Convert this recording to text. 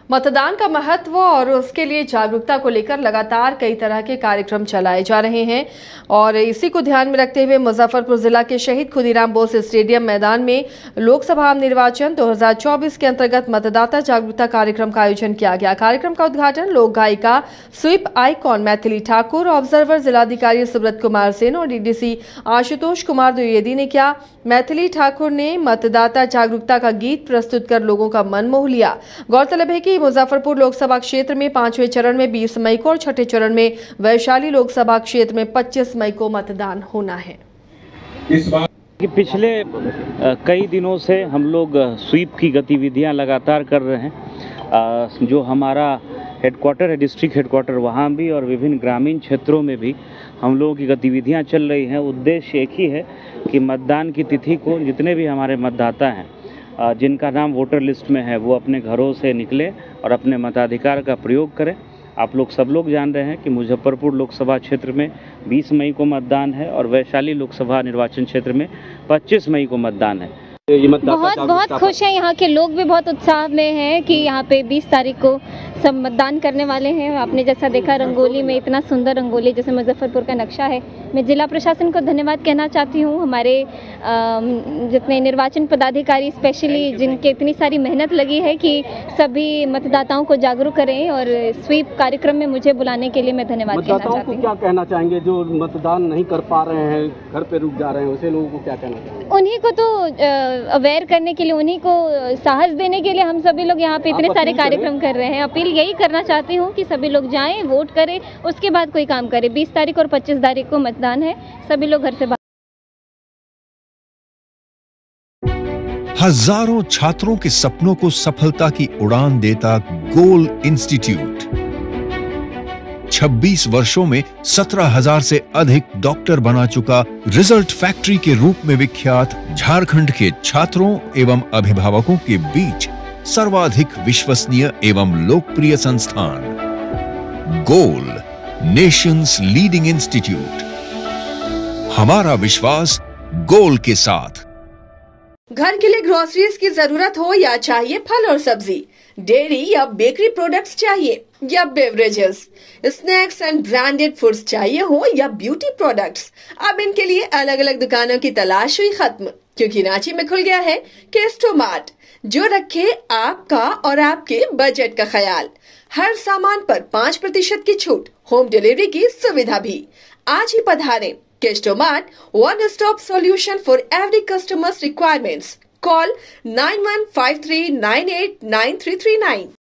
मतदान का महत्व और उसके लिए जागरूकता को लेकर लगातार कई तरह के कार्यक्रम चलाए जा रहे हैं और इसी को ध्यान में रखते हुए मुजफ्फरपुर जिला के शहीद खुदीराम बोस स्टेडियम मैदान में लोकसभा निर्वाचन 2024 के अंतर्गत मतदाता जागरूकता कार्यक्रम का आयोजन किया गया। कार्यक्रम का उद्घाटन लोक गायिका sweep icon Maithili Thakur, observer जिलाधिकारी सुब्रत कुमार सेन और डीडीसी आशुतोष कुमार द्विवेदी ने किया। मैथिली ठाकुर ने मतदाता जागरूकता का गीत प्रस्तुत कर लोगों का मन मोह लिया। गौरतलब है कि मुजफ्फरपुर लोकसभा क्षेत्र में 5वें चरण में 20 मई को और छठे चरण में वैशाली लोकसभा क्षेत्र में 25 मई को मतदान होना है। इस बार कि पिछले कई दिनों से हम लोग स्वीप की गतिविधियां लगातार कर रहे हैं। जो हमारा हेडक्वार्टर है, डिस्ट्रिक्ट हेडक्वार्टर, वहाँ भी और विभिन्न ग्रामीण क्षेत्रों में भी हम लोगों की गतिविधियां चल रही हैं। उद्देश्य एक ही है कि मतदान की तिथि को जितने भी हमारे मतदाता हैं जिनका नाम वोटर लिस्ट में है वो अपने घरों से निकले और अपने मताधिकार का प्रयोग करें। आप लोग सब लोग जान रहे हैं कि मुजफ्फरपुर लोकसभा क्षेत्र में 20 मई को मतदान है और वैशाली लोकसभा निर्वाचन क्षेत्र में 25 मई को मतदान है। बहुत खुश हैं, यहाँ के लोग भी बहुत उत्साह में हैं कि यहाँ पे 20 तारीख को सब मतदान करने वाले हैं। आपने जैसा देखा रंगोली में, इतना सुंदर रंगोली जैसे मुजफ्फरपुर का नक्शा है। मैं जिला प्रशासन को धन्यवाद कहना चाहती हूँ, हमारे जितने निर्वाचन पदाधिकारी स्पेशली जिनके इतनी सारी मेहनत लगी है कि सभी मतदाताओं को जागरूक करें और स्वीप कार्यक्रम में मुझे बुलाने के लिए मैं धन्यवाद कहना चाहती हूँ। क्या कहना चाहेंगे जो मतदान नहीं कर पा रहे हैं, घर पे रुक जा रहे हैं, उसे लोगों को क्या कहना चाहेंगे? उन्हीं को तो अवेयर करने के लिए, उन्हीं को साहस देने के लिए हम सभी लोग यहाँ पे इतने सारे कार्यक्रम कर रहे हैं। अपील यही करना चाहती हूँ कि सभी लोग जाएं, वोट करें, उसके बाद कोई काम करें। 20 तारीख और 25 तारीख को मतदान है, सभी लोग घर से बाहर। हजारों छात्रों के सपनों को सफलता की उड़ान देता गोल इंस्टीट्यूट 26 वर्षों में 17,000 से अधिक डॉक्टर बना चुका, रिजल्ट फैक्ट्री के रूप में विख्यात झारखंड के छात्रों एवं अभिभावकों के बीच सर्वाधिक विश्वसनीय एवं लोकप्रिय संस्थान गोल, नेशंस लीडिंग इंस्टीट्यूट। हमारा विश्वास गोल के साथ। घर के लिए ग्रोसरीज की जरूरत हो या चाहिए फल और सब्जी, डेयरी या बेकरी प्रोडक्ट्स चाहिए या beverages, snacks and branded foods चाहिए हो या ब्यूटी प्रोडक्ट्स, अब इनके लिए अलग अलग दुकानों की तलाश हुई खत्म, क्योंकि रांची में खुल गया है केस्टो मार्ट, जो रखे आपका और आपके बजट का ख्याल। हर सामान पर 5% की छूट, होम डिलीवरी की सुविधा भी। आज ही पधारें। Kesto Mart, one-stop solution for every customer's requirements. Call 9153989339.